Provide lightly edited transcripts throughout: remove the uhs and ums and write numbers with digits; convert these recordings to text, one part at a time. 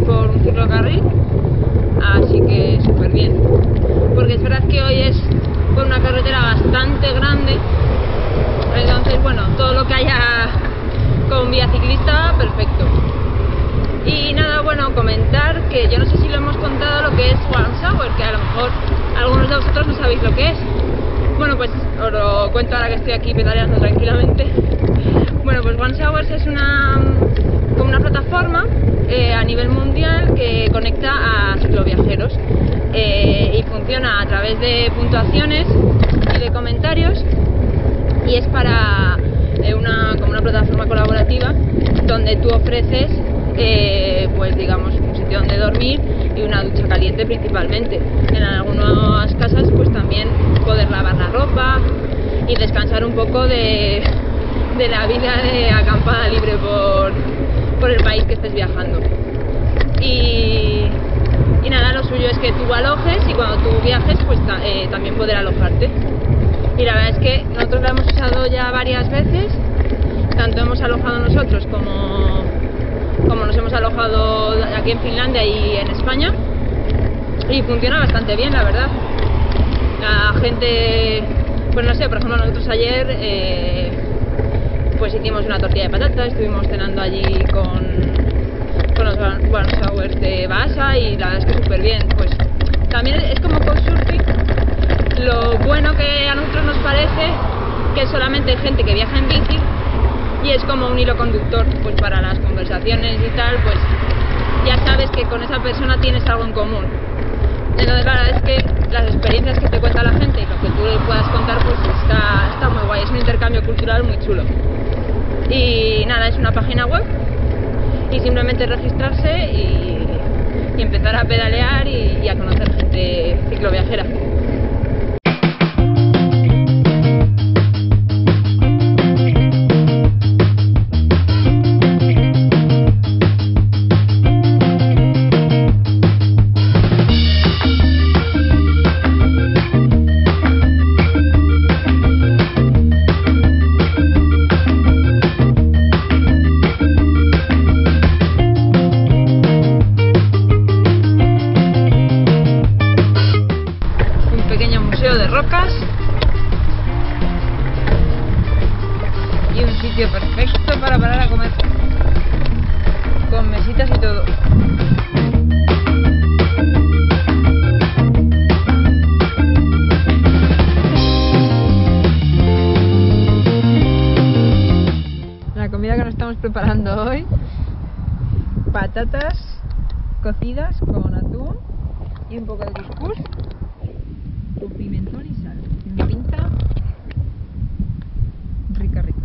por un ciclocarril, así que súper bien, porque es verdad que hoy es por una carretera bastante grande, entonces bueno, todo lo que haya con vía ciclista, perfecto. Y nada, bueno, comentar que yo no sé si lo hemos contado lo que es One Shower, que a lo mejor algunos de vosotros no sabéis lo que es. Bueno, pues os lo cuento ahora que estoy aquí pedaleando tranquilamente. Bueno, pues One Showers es como una plataforma a nivel mundial que conecta a cicloviajeros y funciona a través de puntuaciones y de comentarios, y es para como una plataforma colaborativa donde tú ofreces pues digamos un sitio donde dormir y una ducha caliente principalmente. En algunas casas pues también poder lavar la ropa y descansar un poco de la vida de acampada libre por el país que estés viajando. Y nada, lo suyo es que tú alojes y cuando tú viajes pues también poder alojarte. Y la verdad es que nosotros lo hemos usado ya varias veces, tanto hemos alojado nosotros como nos hemos alojado aquí en Finlandia y en España, y funciona bastante bien, la verdad. La gente, pues no sé, por ejemplo nosotros ayer pues hicimos una tortilla de patata, estuvimos cenando allí con los One Showers de Vaasa y la verdad es que súper bien. Pues también es como couchsurfing. Lo bueno que a nosotros nos parece que es solamente gente que viaja en bici y es como un hilo conductor pues para las conversaciones y tal, pues ya sabes que con esa persona tienes algo en común. Entonces la verdad es que las experiencias que te cuenta la gente y lo que tú le puedas contar pues está muy guay, es un intercambio cultural muy chulo. Y nada, es una página web y simplemente registrarse y empezar a pedalear y a conocer gente cicloviajera. De rocas y un sitio perfecto para parar a comer, con mesitas y todo. La comida que nos estamos preparando hoy: patatas cocidas con atún y un poco de cuscús con pimentón y sal. Una pinta rica, rica.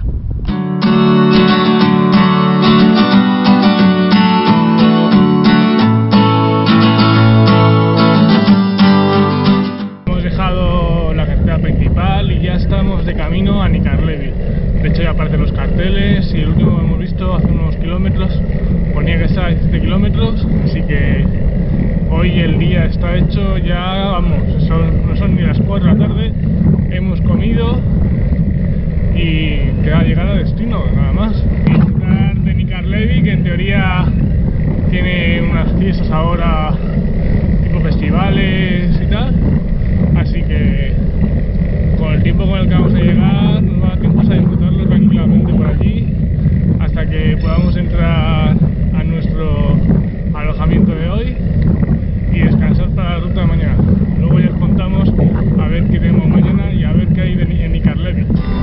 Hemos dejado la carretera principal y ya estamos de camino a Nikarlevi. De hecho ya aparecen los carteles y el último que hemos visto hace unos kilómetros ponía que estaba a 17 kilómetros, así que hoy el día está hecho, ya vamos, no son ni las 4 de la tarde, hemos comido y queda llegar a destino, nada más. Disfrutar de Nikarlevi, que en teoría tiene unas fiestas ahora, tipo festivales y tal, así que con el tiempo con el que vamos a llegar nos va a dar tiempo a disfrutarlo tranquilamente por allí, hasta que podamos entrar a nuestro alojamiento de hoy y descansar para la ruta de mañana. Luego ya os contamos a ver qué tenemos mañana y a ver qué hay en Nikarlevi.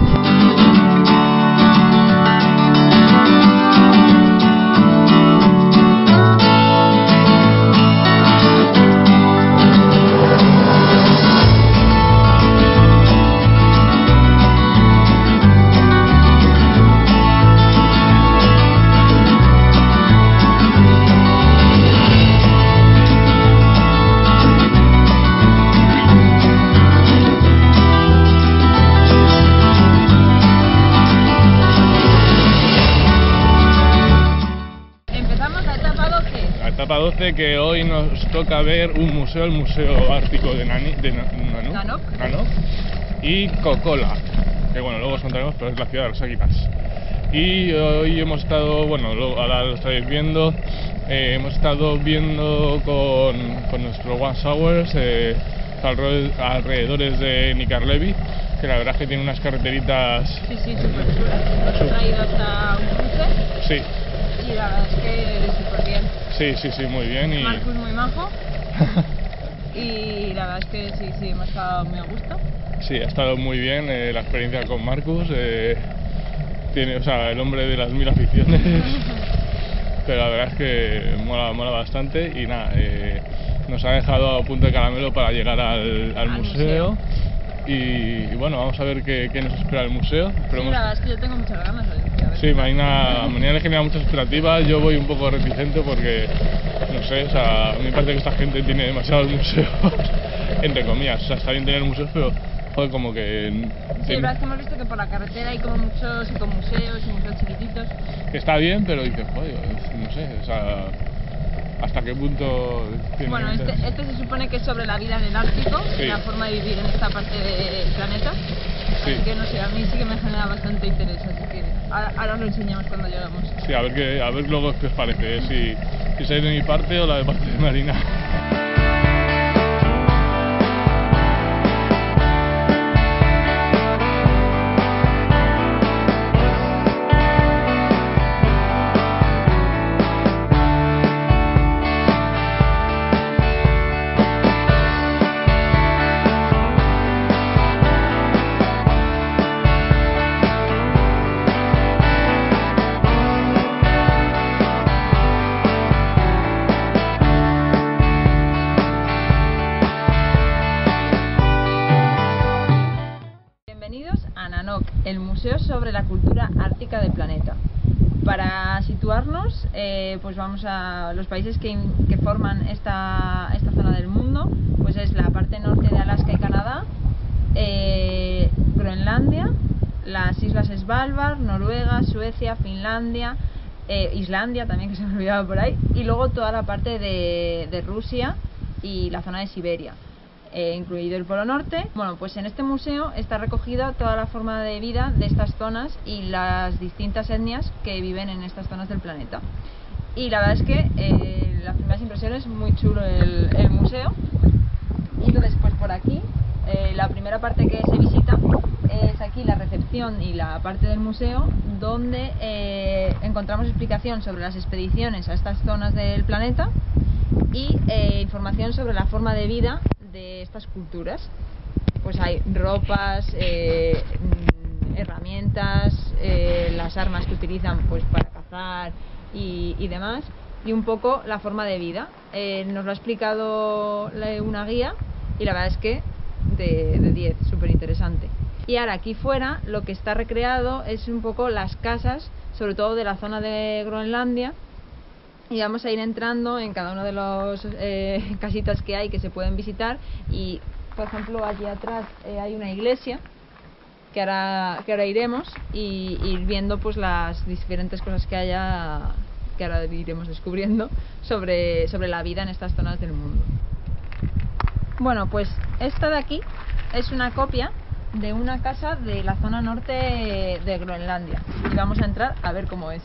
Etapa 12, que hoy nos toca ver un museo, el Museo Ártico de Nanok y Kokkola, que bueno, luego os contaremos, pero es la ciudad de las águilas. Y hoy hemos estado, bueno, ahora lo estáis viendo, Hemos estado viendo con nuestro One Showers alrededores de Nikarlevi, que la verdad es que tiene unas carreteritas... Sí, súper chulas. Nos he traído hasta un cruce. Sí. Y la verdad es que súper bien. Sí, muy bien. Y... Marcus muy majo. Y la verdad es que sí, hemos estado muy a gusto. Sí, ha estado muy bien la experiencia con Marcus. Tiene, o sea, el hombre de las 1000 aficiones. Pero la verdad es que mola bastante. Y nada, nos ha dejado a punto de caramelo para llegar al museo. Y bueno, vamos a ver qué nos espera el museo. Esperemos... Sí, la verdad es que yo tengo muchas ganas. Sí, Marina le genera muchas expectativas. Yo voy un poco reticente porque, no sé, o sea, a mí me parece que esta gente tiene demasiados museos, entre comillas. O sea, está bien tener museos, pero joder, como que... Sí, la verdad es que hemos visto que por la carretera hay como muchos museos y museos chiquititos. Que está bien, pero dices, joder, no sé, o sea... ¿Hasta qué punto...? Bueno, este se supone que es sobre la vida en el Ártico, sí. La forma de vivir en esta parte del planeta. Sí. Así que no sé, a mí sí que me genera bastante interés, así que ahora os lo enseñamos cuando llegamos. Sí, a ver luego qué os parece, si es de mi parte o la de parte de Marina. El museo sobre la cultura ártica del planeta. Para situarnos, pues vamos a los países que forman esta zona del mundo, pues es la parte norte de Alaska y Canadá, Groenlandia, las islas Svalbard, Noruega, Suecia, Finlandia, Islandia también, que se me olvidaba por ahí, y luego toda la parte de Rusia y la zona de Siberia. Incluido el Polo Norte. Bueno, pues en este museo está recogida toda la forma de vida de estas zonas y las distintas etnias que viven en estas zonas del planeta. Y la verdad es que las primeras impresiones, muy chulo el museo. Y entonces, pues por aquí, la primera parte que se visita es aquí la recepción y la parte del museo, donde encontramos explicación sobre las expediciones a estas zonas del planeta y información sobre la forma de vida de estas culturas. Pues hay ropas, herramientas, las armas que utilizan pues para cazar y demás, y un poco la forma de vida. Nos lo ha explicado una guía y la verdad es que de 10, súper interesante. Y ahora aquí fuera lo que está recreado es un poco las casas, sobre todo de la zona de Groenlandia. Y vamos a ir entrando en cada uno de los casitas que hay que se pueden visitar. Y por ejemplo allí atrás hay una iglesia que ahora iremos y ir viendo pues las diferentes cosas que haya, que ahora iremos descubriendo sobre la vida en estas zonas del mundo. Bueno, pues esta de aquí es una copia de una casa de la zona norte de Groenlandia y vamos a entrar a ver cómo es.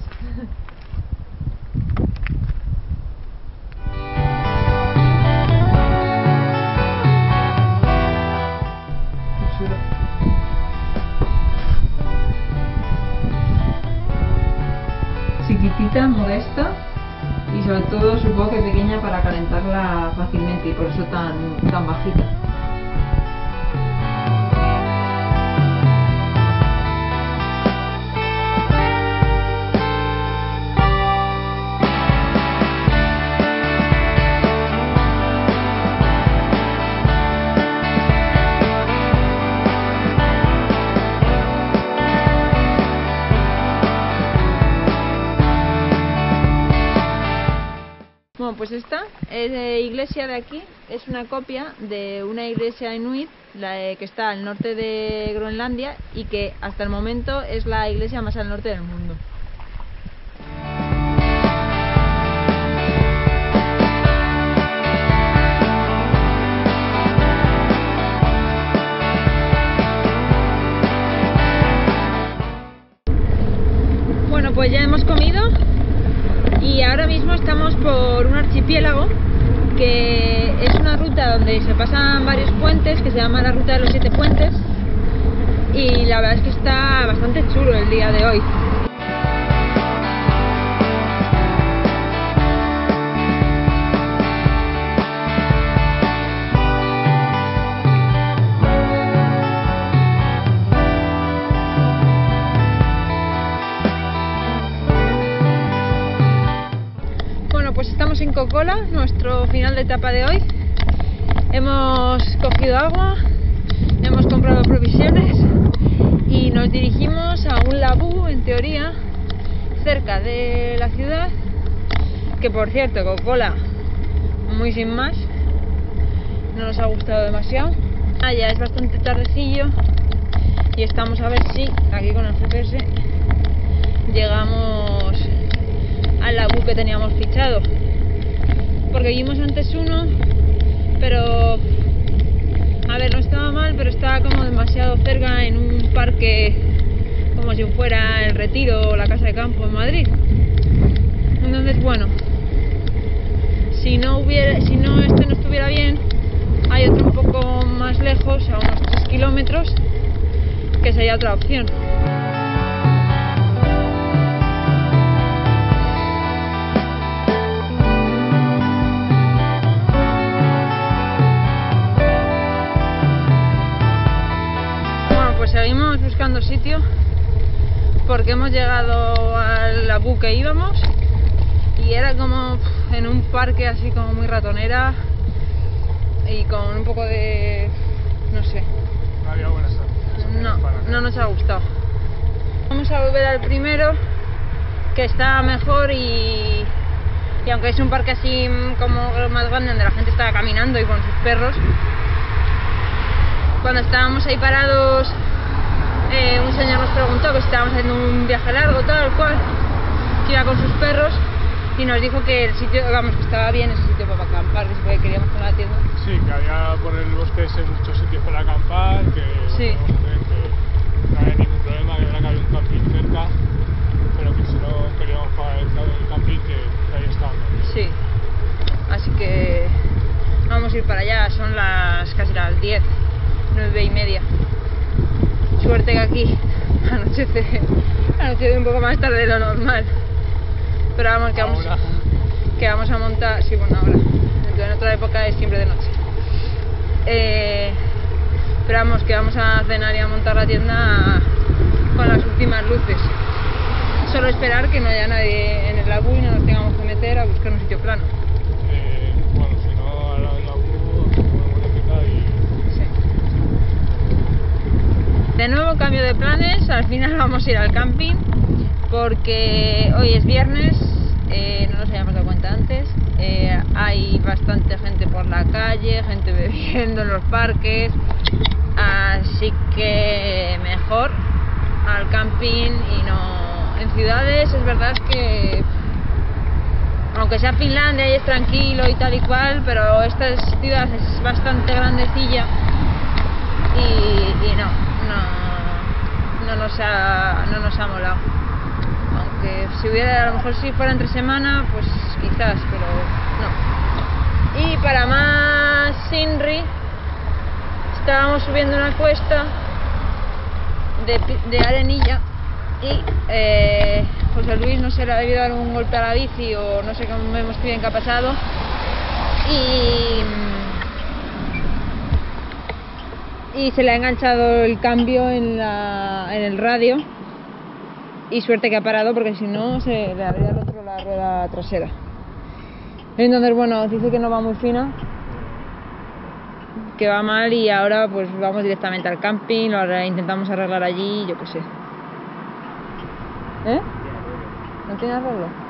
Chiquitita, modesta y sobre todo supongo que pequeña para calentarla fácilmente y por eso tan bajita. Bueno, pues esta iglesia de aquí es una copia de una iglesia inuit que está al norte de Groenlandia y que hasta el momento es la iglesia más al norte del mundo. Bueno, pues ya hemos comido y ahora mismo estamos por archipiélago, que es una ruta donde se pasan varios puentes, que se llama la ruta de los 7 puentes, y la verdad es que está bastante chulo el día de hoy. Pues estamos en Cocola, nuestro final de etapa de hoy. Hemos cogido agua, hemos comprado provisiones y nos dirigimos a un labú, en teoría, cerca de la ciudad, que por cierto, Cocola, muy sin más, no nos ha gustado demasiado. Ya es bastante tardecillo y estamos a ver si aquí con el GPS llegamos al labú que teníamos fichado, porque vimos antes uno, pero a ver, no estaba mal, pero estaba como demasiado cerca, en un parque como si fuera el Retiro o la Casa de Campo en Madrid. Entonces, bueno, si este no estuviera bien, hay otro un poco más lejos, a unos 3 kilómetros, que sería otra opción. Seguimos buscando sitio porque hemos llegado al labú que íbamos y era como en un parque así como muy ratonera y con un poco de... no sé. No había buenas sensaciones. No nos ha gustado. Vamos a volver al primero, que está mejor, y aunque es un parque así como más grande donde la gente estaba caminando y con sus perros, cuando estábamos ahí parados, un señor nos preguntó que si estábamos haciendo un viaje largo, tal cual, que iba con sus perros, y nos dijo que el sitio, vamos, que estaba bien ese sitio para acampar, que se queríamos poner la tienda. Sí, que había por el bosque ese muchos sitios para acampar, que sí, que no había ningún problema, que había un camping cerca, pero que si no queríamos pagar el camping, que ahí estábamos. Sí, así que vamos a ir para allá, son casi las 10, 9:30. Suerte que aquí anochece un poco más tarde de lo normal, pero vamos, que vamos a montar, sí, bueno, ahora, en otra época es siempre de noche, pero vamos, que vamos a cenar y a montar la tienda con las últimas luces. Solo esperar que no haya nadie en el labú y no nos tengamos que meter a buscar un sitio plano. Bueno, si no, al lado del labú podemos empezar y... Sí. De nuevo cambio de planes, al final vamos a ir al camping porque hoy es viernes, no nos habíamos dado cuenta antes, hay bastante gente por la calle, gente bebiendo en los parques, así que mejor al camping y no en ciudades. Es verdad que aunque sea Finlandia y es tranquilo y tal y cual, pero esta ciudad es bastante grandecilla y no nos ha molado. Aunque a lo mejor si fuera entre semana, pues quizás, pero no. Y para más Sinri, estábamos subiendo una cuesta de arenilla y José Luis no se le ha debido dar un golpe a la bici o no sé cómo vemos bien qué ha pasado y se le ha enganchado el cambio en el radio y suerte que ha parado porque si no se le habría roto la rueda trasera. Entonces bueno, dice que no va muy fina, que va mal y ahora pues vamos directamente al camping, lo intentamos arreglar allí, yo qué sé. ¿No tiene arreglo?